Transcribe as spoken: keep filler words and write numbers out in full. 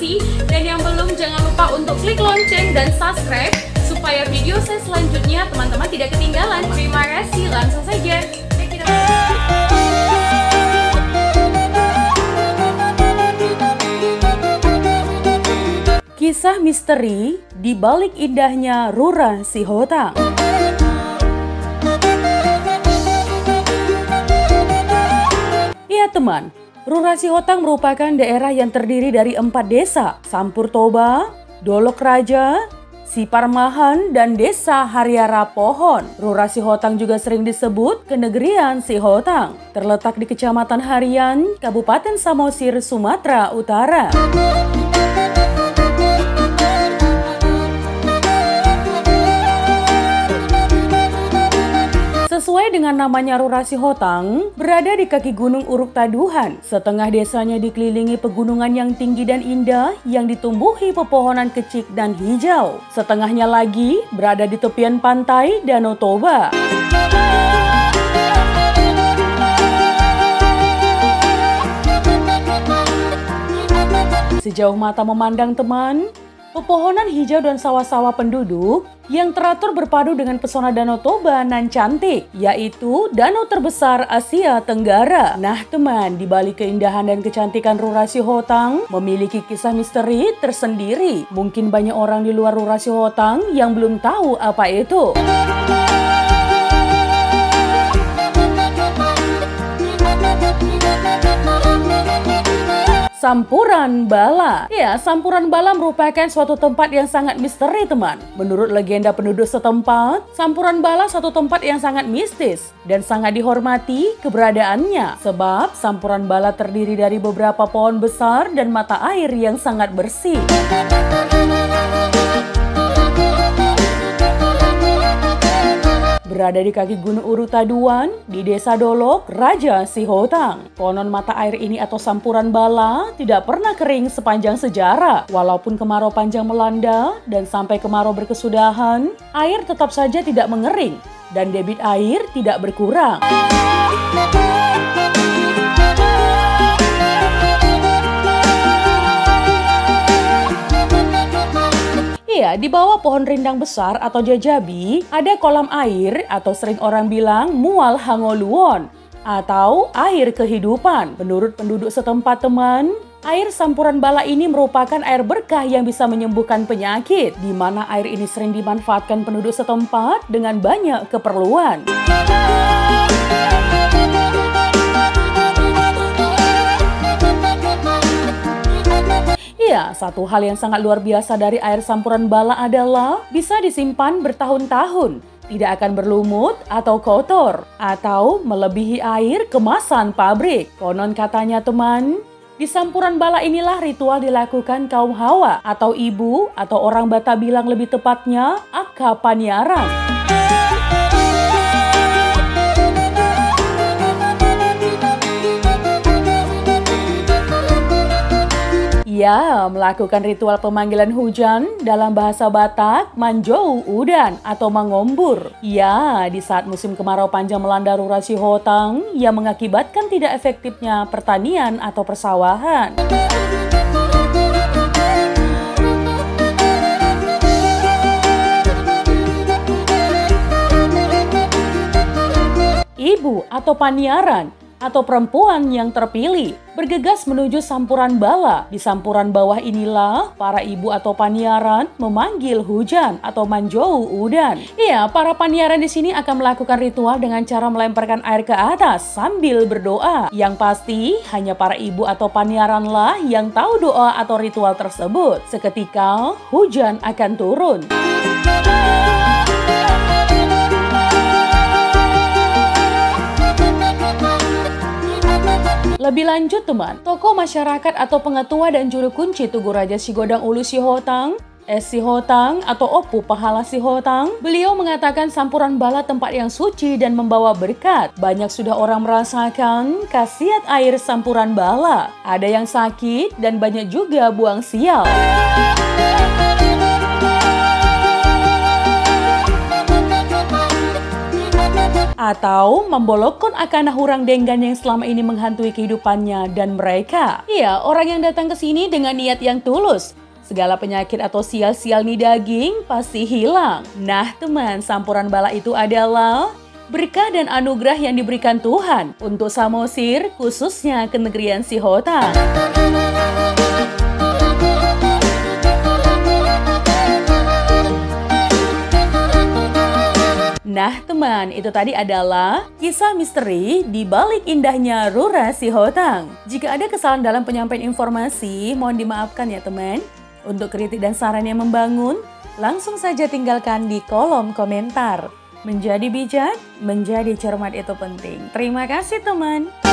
kasih. Dan yang belum, jangan lupa untuk klik lonceng dan subscribe supaya video saya selanjutnya teman-teman tidak ketinggalan. Terima kasih, langsung saja. Kisah misteri di balik indahnya Rura Sihotang. Ya teman, Rura Sihotang merupakan daerah yang terdiri dari empat desa, Sampur Toba, Dolok Raja, Siparmahan, dan Desa Hariara Pohon. Rura Sihotang juga sering disebut Kenegerian Sihotang. Terletak di Kecamatan Harian, Kabupaten Samosir, Sumatera Utara. Sesuai dengan namanya, Rura Sihotang berada di kaki Gunung Uruk Taduhan. Setengah desanya dikelilingi pegunungan yang tinggi dan indah yang ditumbuhi pepohonan kecik dan hijau. Setengahnya lagi berada di tepian pantai Danau Toba. Sejauh mata memandang teman, pepohonan hijau dan sawah-sawah penduduk yang teratur berpadu dengan pesona Danau Toba nan cantik, yaitu danau terbesar Asia Tenggara. Nah teman, di balik keindahan dan kecantikan Rura Sihotang memiliki kisah misteri tersendiri. Mungkin banyak orang di luar Rura Sihotang yang belum tahu apa itu. Sampuran Bala. Ya, Sampuran Bala merupakan suatu tempat yang sangat misteri teman. Menurut legenda penduduk setempat, Sampuran Bala suatu tempat yang sangat mistis dan sangat dihormati keberadaannya. Sebab Sampuran Bala terdiri dari beberapa pohon besar dan mata air yang sangat bersih. Berada di kaki Gunung Uruk Taduhan di Desa Dolok Raja Sihotang. Konon mata air ini atau Sampuran Bala tidak pernah kering sepanjang sejarah. Walaupun kemarau panjang melanda dan sampai kemarau berkesudahan, air tetap saja tidak mengering dan debit air tidak berkurang. Iya, di bawah pohon rindang besar atau jajabi ada kolam air atau sering orang bilang mual hangoluwon atau air kehidupan. Menurut penduduk setempat teman, air Sampuran Bala ini merupakan air berkah yang bisa menyembuhkan penyakit, di mana air ini sering dimanfaatkan penduduk setempat dengan banyak keperluan. Ya, satu hal yang sangat luar biasa dari air Sampuran Bala adalah bisa disimpan bertahun-tahun, tidak akan berlumut atau kotor, atau melebihi air kemasan pabrik. Konon katanya teman, di Sampuran Bala inilah ritual dilakukan kaum Hawa atau ibu atau orang Batak bilang lebih tepatnya Aka Paniaran. Ya, melakukan ritual pemanggilan hujan dalam bahasa Batak manjou udan atau mangombur. Ya, di saat musim kemarau panjang melanda Rura Sihotang yang mengakibatkan tidak efektifnya pertanian atau persawahan. Ibu atau Paniaran atau perempuan yang terpilih bergegas menuju Sampuran Bala. Di Sampuran bawah inilah para ibu atau paniaran memanggil hujan atau manjou udan. Iya, para paniaran di sini akan melakukan ritual dengan cara melemparkan air ke atas sambil berdoa. Yang pasti hanya para ibu atau paniaranlah yang tahu doa atau ritual tersebut. Seketika hujan akan turun. Lebih lanjut teman, tokoh masyarakat atau pengetua dan juru kunci Tugu Raja Sigodang Ulu Sihotang, Es Sihotang atau Opu Pahala Sihotang, beliau mengatakan Sampuran Bala tempat yang suci dan membawa berkat. Banyak sudah orang merasakan khasiat air Sampuran Bala. Ada yang sakit dan banyak juga buang sial. atau membolokkan akana hurang denggan yang selama ini menghantui kehidupannya dan mereka. Iya, orang yang datang ke sini dengan niat yang tulus. Segala penyakit atau sial-sial nih daging pasti hilang. Nah teman, sampuran bala itu adalah berkah dan anugerah yang diberikan Tuhan untuk Samosir, khususnya ke negerian Sihotang. Nah teman, itu tadi adalah kisah misteri di balik indahnya Rura Sihotang. Jika ada kesalahan dalam penyampaian informasi, mohon dimaafkan ya teman. Untuk kritik dan saran yang membangun, langsung saja tinggalkan di kolom komentar. Menjadi bijak, menjadi cermat itu penting. Terima kasih teman.